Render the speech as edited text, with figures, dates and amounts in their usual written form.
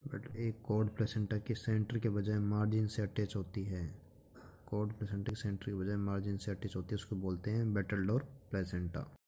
But एक cord placenta की centre के बजाय मार्जिन से अटैच होती है। कॉर्ड प्लेसेंटा की सेंटर के बजाय मार्जिन से अटैच होती है, उसको बोलते हैं बेटल डोर प्लेसेंटा।